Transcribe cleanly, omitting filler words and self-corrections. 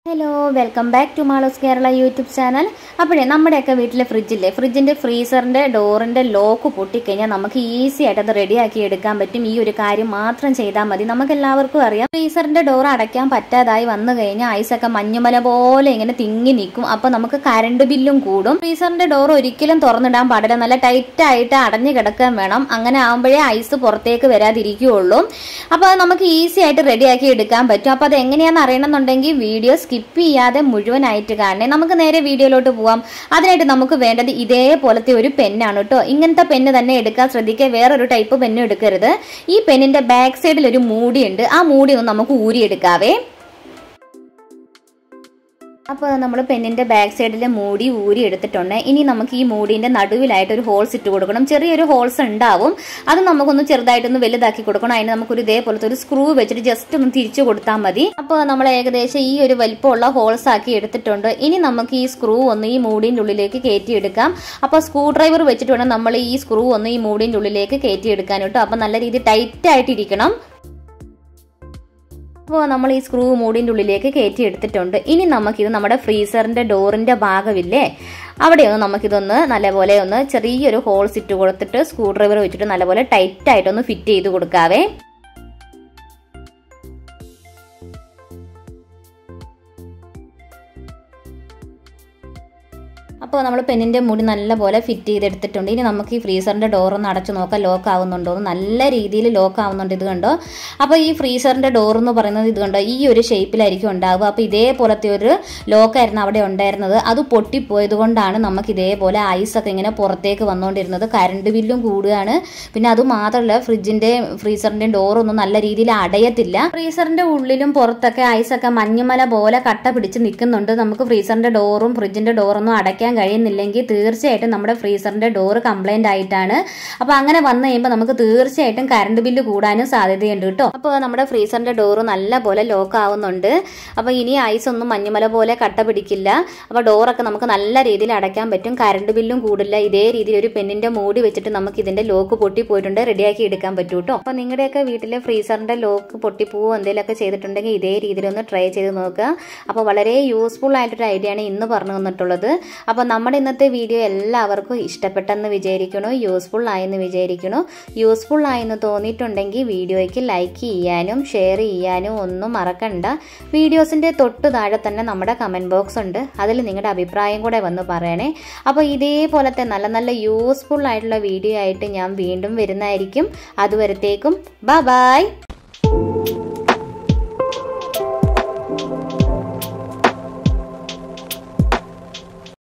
Hello welcome back to Maloos Kerala YouTube channel. അപ്പോഴേ നമ്മുടെയൊക്കെ വീട്ടിലെ ഫ്രിഡ്ജില്ലേ, ഫ്രിഡ്ജിൻ്റെ ഫ്രീസറിൻ്റെ ഡോറിൻ്റെ ലോക്ക് പൊട്ടിക്കഴിഞ്ഞാൽ നമുക്ക് ഈസി ആയിട്ട് അത് റെഡിയാക്കി എടുക്കാൻ പറ്റും. ഈ ഒരു കാര്യം മാത്രം ചെയ്താൽ മതി. നമുക്ക് എല്ലാവർക്കും അറിയാം, ഫ്രീസറിൻ്റെ ഡോർ അടയ്ക്കാൻ പറ്റാതായി വന്നു കഴിഞ്ഞാൽ ഐസൊക്കെ മഞ്ഞുമല പോലെ ഇങ്ങനെ തിങ്ങി നിൽക്കും. അപ്പോൾ നമുക്ക് കറണ്ട് ബില്ലും കൂടും. ഫ്രീസറിൻ്റെ ഡോർ ഒരിക്കലും തുറന്നിടാൻ പാടില്ല, നല്ല ടൈറ്റായിട്ട് അടഞ്ഞു കിടക്കാൻ വേണം. അങ്ങനെ ആകുമ്പോഴേ ഐസ് പുറത്തേക്ക് വരാതിരിക്കുകയുള്ളൂ. അപ്പോൾ അത് നമുക്ക് ഈസി ആയിട്ട് റെഡിയാക്കി എടുക്കാൻ പറ്റും. അപ്പോൾ അത് എങ്ങനെയാണെന്ന് അറിയണമെന്നുണ്ടെങ്കിൽ വീഡിയോ സ്കിപ്പ് ചെയ്യാതെ മുഴുവനായിട്ട് കാണണേ. നമുക്ക് നേരെ വീഡിയോയിലോട്ട് പോവാം. അതിനായിട്ട് നമുക്ക് വേണ്ടത് ഇതേപോലത്തെ ഒരു പെന്നാണ് കേട്ടോ. ഇങ്ങനത്തെ പെന്ന് തന്നെ എടുക്കാൻ ശ്രദ്ധിക്കുക, വേറൊരു ടൈപ്പ് പെന്നും എടുക്കരുത്. ഈ പെന്നിന്റെ ബാക്ക് സൈഡിൽ ഒരു മൂടിയുണ്ട്, ആ മൂടി ഒന്ന് നമുക്ക് ഊരിയെടുക്കാവേ. അപ്പോൾ നമ്മൾ പെന്നിൻ്റെ ബാക്ക് സൈഡിലെ മൂടി ഊരി എടുത്തിട്ടുണ്ട്. ഇനി നമുക്ക് ഈ മൂടിൻ്റെ നടുവിലായിട്ട് ഒരു ഹോൾസ് ഇട്ട് കൊടുക്കണം. ചെറിയൊരു ഹോൾസ് ഉണ്ടാവും, അത് നമുക്കൊന്ന് ചെറുതായിട്ടൊന്ന് വലുതാക്കി കൊടുക്കണം. അതിന് നമുക്കൊരു ഇതേപോലത്തെ ഒരു സ്ക്രൂ വെച്ചിട്ട് ജസ്റ്റ് ഒന്ന് തിരിച്ചു കൊടുത്താൽ മതി. അപ്പോൾ നമ്മൾ ഏകദേശം ഈ ഒരു വലിപ്പമുള്ള ഹോൾസ് ആക്കി എടുത്തിട്ടുണ്ട്. ഇനി നമുക്ക് ഈ സ്ക്രൂ ഒന്ന് ഈ മൂടിൻ്റെ ഉള്ളിലേക്ക് കയറ്റിയെടുക്കാം. അപ്പോൾ സ്ക്രൂ ഡ്രൈവർ വെച്ചിട്ട് വേണം നമ്മൾ ഈ സ്ക്രൂ ഒന്ന് ഈ മൂടിൻ്റെ ഉള്ളിലേക്ക് കയറ്റിയെടുക്കാൻ കേട്ടോ. അപ്പോൾ നല്ല രീതിയിൽ ടൈറ്റ് ആയിട്ടിരിക്കണം. അപ്പോൾ നമ്മൾ ഈ സ്ക്രൂ മൂടിൻ്റെ ഉള്ളിലേക്ക് കയറ്റി എടുത്തിട്ടുണ്ട്. ഇനി നമുക്കിത് നമ്മുടെ ഫ്രീസറിൻ്റെ ഡോറിൻ്റെ ഭാഗമില്ലേ, അവിടെയൊന്ന് നമുക്കിതൊന്ന് നല്ലപോലെ ഒന്ന് ചെറിയൊരു ഹോൾസ് ഇട്ട് കൊടുത്തിട്ട് സ്ക്രൂ ഡ്രൈവർ വെച്ചിട്ട് നല്ലപോലെ ടൈറ്റായിട്ടൊന്ന് ഫിറ്റ് ചെയ്ത് കൊടുക്കാവേ. അപ്പോൾ നമ്മൾ പെന്നിൻ്റെ മൂടി നല്ലപോലെ ഫിറ്റ് ചെയ്തെടുത്തിട്ടുണ്ട്. ഇനി നമുക്ക് ഈ ഫ്രീസറിൻ്റെ ഡോറൊന്ന് അടച്ചു നോക്കാം, ലോക്ക് ആവുന്നുണ്ടോ എന്ന്. നല്ല രീതിയിൽ ലോക്ക് ആവുന്നുണ്ട്, ഇത് കണ്ടോ. അപ്പോൾ ഈ ഫ്രീസറിൻ്റെ ഡോർ എന്ന് പറയുന്നത് ഇത് കണ്ടോ, ഈ ഒരു ഷേപ്പിലായിരിക്കും ഉണ്ടാവുക. അപ്പോൾ ഇതേപോലത്തെ ഒരു ലോക്കായിരുന്നു അവിടെ ഉണ്ടായിരുന്നത്, അത് പൊട്ടിപ്പോയത് കൊണ്ടാണ് നമുക്ക് ഇതേപോലെ ഐസൊക്കെ ഇങ്ങനെ പുറത്തേക്ക് വന്നുകൊണ്ടിരുന്നത്. കറണ്ട് ബില്ലും കൂടുകയാണ്. പിന്നെ അതുമാത്രമല്ല, ഫ്രീസറിൻ്റെയും ഡോറൊന്നും നല്ല രീതിയിൽ അടയത്തില്ല. ഫ്രീസറിൻ്റെ ഉള്ളിലും പുറത്തൊക്കെ ഐസൊക്കെ മഞ്ഞുമല പോലെ കട്ട പിടിച്ച് നിൽക്കുന്നുണ്ട്. നമുക്ക് ഫ്രീസറിൻ്റെ ഡോറും ഫ്രിഡ്ജിൻ്റെ ഡോറൊന്നും അടയ്ക്കാൻ കഴിയുന്നില്ലെങ്കിൽ തീർച്ചയായിട്ടും നമ്മുടെ ഫ്രീസറിന്റെ ഡോർ കംപ്ലൈന്റ് ആയിട്ടാണ്. അപ്പോൾ അങ്ങനെ വന്നു കഴിയുമ്പോൾ നമുക്ക് തീർച്ചയായിട്ടും കറണ്ട് ബില്ല് കൂടാനും സാധ്യതയുണ്ട് കേട്ടോ. അപ്പോൾ നമ്മുടെ ഫ്രീസറിന്റെ ഡോർ നല്ല പോലെ ലോക്ക് ആവുന്നുണ്ട്. അപ്പോൾ ഇനി ഐസ് ഒന്നും മഞ്ഞുമല പോലെ കട്ട പിടിക്കില്ല. അപ്പോൾ ഡോറൊക്കെ നമുക്ക് നല്ല രീതിയിൽ അടയ്ക്കാൻ പറ്റും, കറണ്ട് ബില്ലും കൂടില്ല. ഇതേ രീതിയിൽ ഒരു പെന്നിന്റെ മൂടി വെച്ചിട്ട് നമുക്ക് ഇതിന്റെ ലോക്ക് പൊട്ടി പോയിട്ടുണ്ട്, റെഡിയാക്കി എടുക്കാൻ പറ്റും കേട്ടോ. അപ്പോൾ നിങ്ങളുടെയൊക്കെ വീട്ടിലെ ഫ്രീസറിന്റെ ലോക്ക് പൊട്ടിപ്പോവോ എന്തെങ്കിലുമൊക്കെ ചെയ്തിട്ടുണ്ടെങ്കിൽ ഇതേ രീതിയിൽ ഒന്ന് ട്രൈ ചെയ്ത് നോക്കുക. അപ്പോൾ വളരെ യൂസ്ഫുൾ ആയിട്ടൊരു ഐഡിയ ആണ് ഇന്ന് പറഞ്ഞു തന്നിട്ടുള്ളത്. അപ്പോൾ നമ്മുടെ ഇന്നത്തെ വീഡിയോ എല്ലാവർക്കും ഇഷ്ടപ്പെട്ടെന്ന് വിചാരിക്കണോ, യൂസ്ഫുൾ ആയെന്ന് വിചാരിക്കണോ. യൂസ്ഫുൾ ആയെന്ന് തോന്നിയിട്ടുണ്ടെങ്കിൽ വീഡിയോയ്ക്ക് ലൈക്ക് ചെയ്യാനും ഷെയർ ചെയ്യാനും ഒന്നും മറക്കണ്ട. വീഡിയോസിൻ്റെ തൊട്ട് താഴെ തന്നെ നമ്മുടെ കമൻറ്റ് ബോക്സ് ഉണ്ട്, അതിൽ നിങ്ങളുടെ അഭിപ്രായം കൂടെ വന്ന് പറയണേ. അപ്പോൾ ഇതേപോലത്തെ നല്ല നല്ല യൂസ്ഫുൾ ആയിട്ടുള്ള വീഡിയോ ആയിട്ട് ഞാൻ വീണ്ടും വരുന്നതായിരിക്കും. അതുവരത്തേക്കും ബൈ.